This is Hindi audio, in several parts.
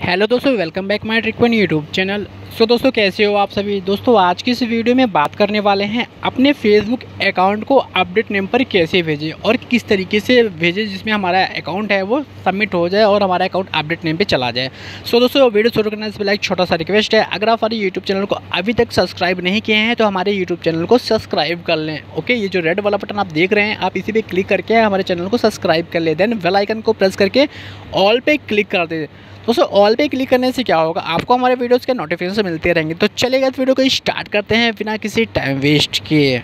हेलो दोस्तों, welcome back my trick one YouTube channel. So दोस्तों, कैसे हो आप सभी। दोस्तों, आज की इस वीडियो में बात करने वाले हैं अपने फेसबुक अकाउंट को अपडेट नेम पर कैसे भेजें और किस तरीके से भेजें जिसमें हमारा अकाउंट है वो सबमिट हो जाए और हमारा अकाउंट अपडेट नेम पे चला जाए। सो दोस्तों, वीडियो शुरू करने से पहले एक छोटा सा रिक्वेस्ट है, अगर आप हमारे यूट्यूब चैनल को अभी तक सब्सक्राइब नहीं किए हैं तो हमारे यूट्यूब चैनल को सब्सक्राइब कर लें। ओके, ये जो रेड वाला बटन आप देख रहे हैं, आप इसी पर क्लिक करके हमारे चैनल को सब्सक्राइब कर लें। देन बेल आइकन को प्रेस करके ऑल पे क्लिक कर दें। दोस्तों, ऑल पे क्लिक करने से क्या होगा, आपको हमारे वीडियोस के नोटिफिकेशन मिलते रहेंगे। तो चलेगा, इस वीडियो को स्टार्ट करते हैं बिना किसी टाइम वेस्ट किए।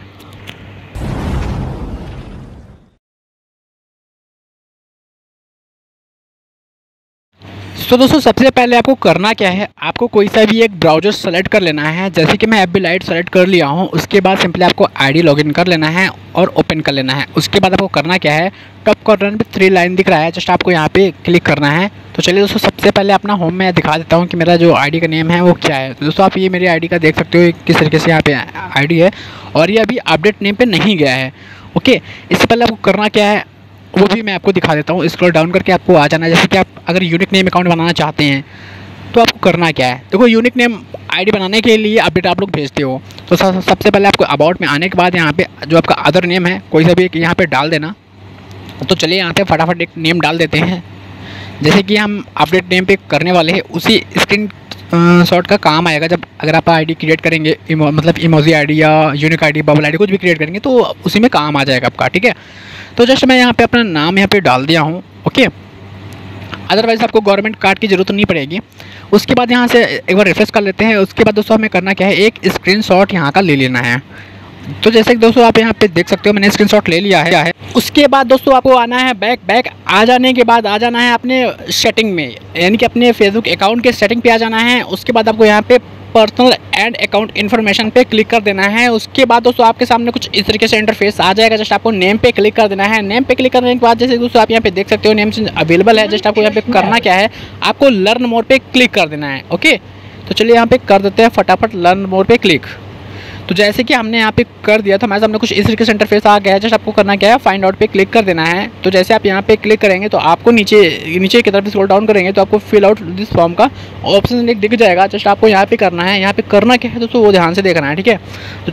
तो दोस्तों, सबसे पहले आपको करना क्या है, आपको कोई सा भी एक ब्राउज़र सेलेक्ट कर लेना है। जैसे कि मैं FB लाइट सेलेक्ट कर लिया हूँ। उसके बाद सिंपली आपको आईडी लॉगिन कर लेना है और ओपन कर लेना है। उसके बाद आपको करना क्या है, टॉप कॉर्नर पे 3 लाइन दिख रहा है, जस्ट आपको यहाँ पे क्लिक करना है। तो चलिए दोस्तों, सबसे पहले अपना होम में दिखा देता हूँ कि मेरा जो आईडी का नेम है वो क्या है। तो दोस्तों, आप ये मेरी आईडी का देख सकते हो किस तरीके से यहाँ पे आईडी है और ये अभी अपडेट नेम पे नहीं गया है। ओके, इससे पहले आपको करना क्या है वो भी मैं आपको दिखा देता हूँ। स्क्रॉल डाउन करके आपको आ जाना है। जैसे कि आप अगर यूनिक नेम अकाउंट बनाना चाहते हैं तो आपको करना क्या है, देखो यूनिक नेम आईडी बनाने के लिए अपडेट आप लोग भेजते हो। तो सबसे पहले आपको अबाउट में आने के बाद यहाँ पे जो आपका अदर नेम है कोई सा भी एक यहाँ पे डाल देना। तो चलिए यहाँ पे फटाफट एक नेम डाल देते हैं। जैसे कि हम अपडेट नेम पे करने वाले हैं, उसी स्क्रीन शॉट का काम आएगा जब अगर आप आईडी क्रिएट करेंगे, मतलब इमोजी आईडी या यूनिक आईडी, बबल आईडी कुछ भी क्रिएट करेंगे तो उसी में काम आ जाएगा आपका। ठीक है, तो जस्ट मैं यहाँ पे अपना नाम यहाँ पे डाल दिया हूँ। ओके, अदरवाइज़ आपको गवर्नमेंट कार्ड की ज़रूरत नहीं पड़ेगी। उसके बाद यहाँ से एक बार रिफ्रेश कर लेते हैं। उसके बाद दोस्तों हमें करना क्या है, एक स्क्रीनशॉट यहाँ का ले लेना है। तो जैसे कि दोस्तों आप यहाँ पे देख सकते हो मैंने स्क्रीनशॉट ले लिया है। उसके बाद दोस्तों आपको आना है बैक आ जाने के बाद आ जाना है अपने सेटिंग में, यानी कि अपने फेसबुक अकाउंट के सेटिंग पे आ जाना है। उसके बाद आपको यहाँ पे पर्सनल एंड अकाउंट इन्फॉर्मेशन पे क्लिक कर देना है। उसके बाद दोस्तों आपके सामने कुछ इस तरीके से इंटरफेस आ जाएगा। जस्ट आपको नेम पे क्लिक कर देना है। नेम पे क्लिक करने के बाद जैसे दोस्तों आप यहाँ पे देख सकते हो नेम अवेलेबल है। जस्ट आपको यहाँ पे करना क्या है, आपको लर्न मोर पे क्लिक कर देना है। ओके, तो चलिए यहाँ पे कर देते हैं फटाफट लर्न मोर पे क्लिक। तो जैसे कि हमने यहाँ पे कर दिया था, हमारे सामने कुछ इस तरीके से इंटरफेस आ गया है। जस्ट आपको करना क्या है, फाइंड आउट पे क्लिक कर देना है। तो जैसे आप यहाँ पे क्लिक करेंगे तो आपको नीचे की तरफ स्क्रॉल डाउन करेंगे तो आपको फिल आउट दिस फॉर्म का ऑप्शन एक दिख जाएगा। जस्ट आपको यहाँ पे करना है। यहाँ पे करना क्या है दोस्तों वो ध्यान से देखना है। ठीक है, तो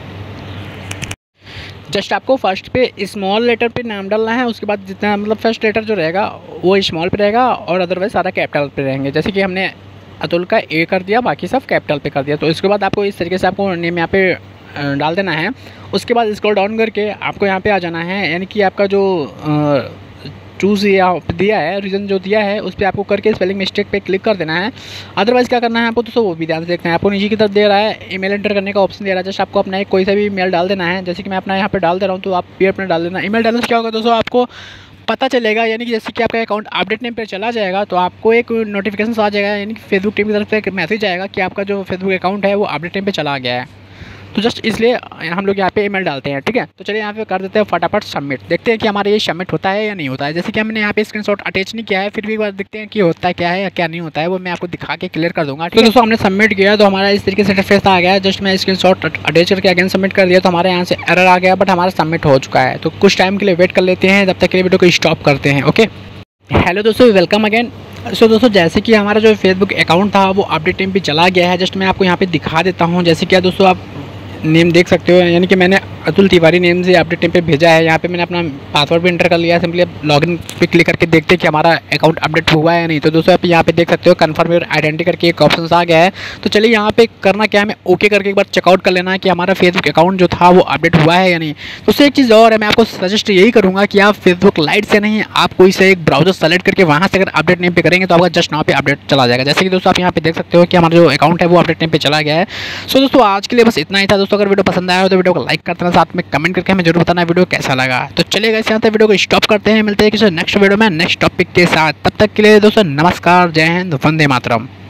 जस्ट आपको फर्स्ट पे स्मॉल लेटर पे नाम डालना है। उसके बाद जितना मतलब फर्स्ट लेटर जो रहेगा वो स्मॉल पे रहेगा और अदरवाइज सारा कैपिटल पे रहेंगे। जैसे कि हमने अतुल का A कर दिया, बाकी सब कैपिटल पे कर दिया। तो इसके बाद आपको इस तरीके से आपको नेम यहाँ पे डाल देना है। उसके बाद स्क्रॉल डाउन करके आपको यहाँ पे आ जाना है, यानी कि आपका जो चूज़ दिया है, रीज़न जो दिया है उस पर आपको करके स्पेलिंग मिस्टेक पे क्लिक कर देना है। अदरवाइज़ क्या करना है आपको दोस्तों वो भी ध्यान से देखना है। आपको नीचे की तरफ दे रहा है ईमेल एंटर करने का ऑप्शन दे रहा है। जस्ट आपको अपना एक कोई सा भी ईमेल डाल देना है। जैसे कि मैं अपना यहाँ पे डाल दे रहा हूँ तो आप भी अपना डाल देना। ईमेल डालने से क्या होगा दोस्तों, आपको पता चलेगा, यानी कि जैसे कि आपका अकाउंट अपडेट नेम पर चला जाएगा तो आपको एक नोटिफिकेशन आ जाएगा, यानी कि फेसबुक टीम की तरफ से एक मैसेज आएगा कि आपका जो फेसबुक अकाउंट है वो अपडेट नेम पर चला गया है। तो जस्ट इसलिए हम लोग यहाँ पे ईमेल डालते हैं। ठीक है, तो चलिए यहाँ पे कर देते हैं फटाफट सबमिट। देखते हैं कि हमारा ये सबमिट होता है या नहीं होता है। जैसे कि हमने यहाँ पे स्क्रीनशॉट अटैच नहीं किया है, फिर भी एक बार देखते हैं कि होता है क्या है या क्या नहीं होता है, वो मैं आपको दिखा के क्लियर कर दूँगा। तो दोस्तों हमने सबमिट किया तो हमारा इस तरीके से इंटरफेस आ गया है। जस्ट मैं स्क्रीनशॉट अटैच करके अगेन सबमिट कर दिया तो हमारे यहाँ से एरर आ गया, बट हमारा सबमिट हो चुका है। तो कुछ टाइम के लिए वेट कर लेते हैं, तब तक के लिए वीडियो को स्टॉप करते हैं। ओके, हेलो दोस्तों, वेलकम अगेन। सो दोस्तों, जैसे कि हमारा जो फेसबुक अकाउंट था वो अपडेट नेम पे चला गया है। जस्ट मैं आपको यहाँ पे दिखा देता हूँ। जैसे कि दोस्तों आप नेम देख सकते हो, यानी कि मैंने अतुल तिवारी नेम से अपडेट नेम पे भेजा है। यहाँ पे मैंने अपना पासवर्ड भी एंटर कर लिया है। सिंपली अब लॉगिन पे क्लिक करके देखते हैं कि हमारा अकाउंट अपडेट हुआ है या नहीं। तो दोस्तों आप यहाँ पे देख सकते हो कन्फर्म योर आइडेंटिटी करके एक ऑप्शन आ गया है। तो चलिए यहाँ पे करना क्या है, हमें ओके करके एक बार चेकआउट कर लेना है कि हमारा फेसबुक अकाउंट जो था वो अपडेट हुआ है या नहीं। तो उससे एक चीज़ और है, मैं आपको सजेस्ट यही करूँगा कि आप फेसबुक लाइट से नहीं, आप कोई से एक ब्राउजर सेलेक्ट करके वहाँ से अगर अपडेट नेम पे करेंगे तो आपका जस्ट नाउ पे अपडेट चला जाएगा। जैसे कि दोस्तों आप यहाँ पे देख सकते हो कि हमारा जो अकाउंट है वो अपडेट नेम पे चला गया है। सो दोस्तों आज के लिए बस इतना ही था। दोस्तों अगर वीडियो पसंद आया हो तो वीडियो को लाइक करते हैं, साथ में कमेंट करके हमें जरूर बताना वीडियो कैसा लगा। तो चलिए गाइस यहाँ पे वीडियो को स्टॉप करते हैं, मिलते हैं किसी नेक्स्ट वीडियो में नेक्स्ट टॉपिक के साथ। तब तक के लिए दोस्तों नमस्कार, जय हिंद, वंदे मातरम।